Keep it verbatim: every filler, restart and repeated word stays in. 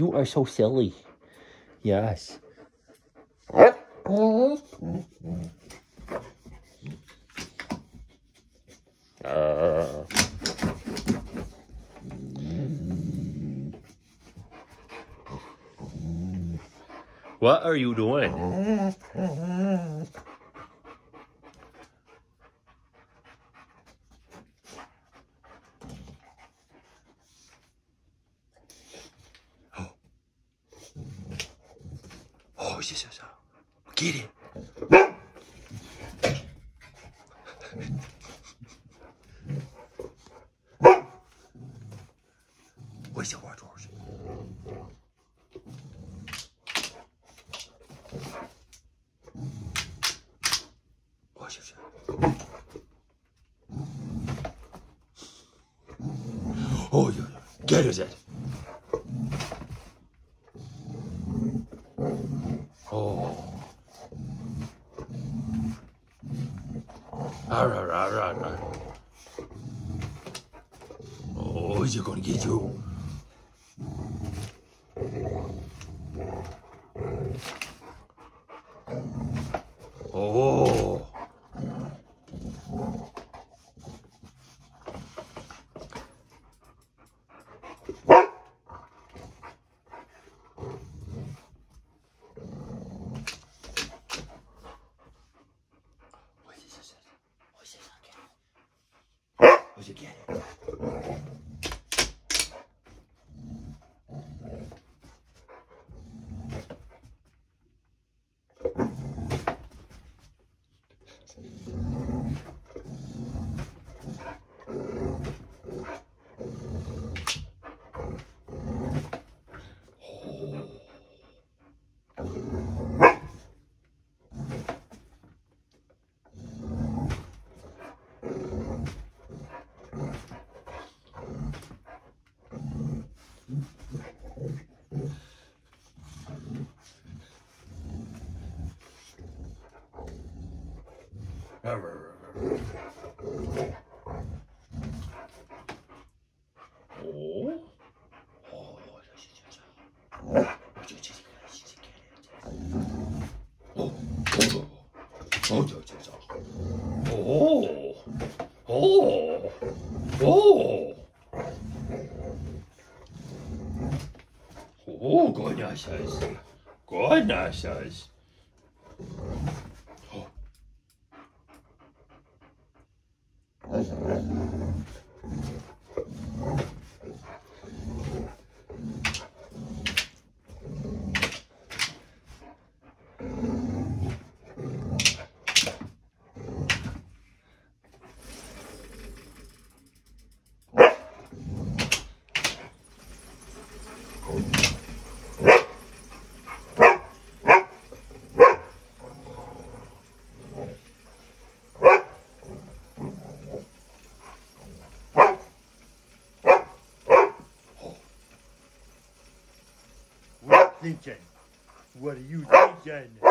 You are so silly. Yes. Uh. What are you doing? Oh. Oh, yes, yes, yes. Get it. Where's your watch, horse? Oh, yes, yes. Oh, yeah, yeah. Get it, it. Oh. All right, all right, all right. Oh, is it gonna get you? Oh. Where'd you get it? Oh. Oh, oh, oh, oh, goodnesses, goodnesses. Thinking? What are you thinking?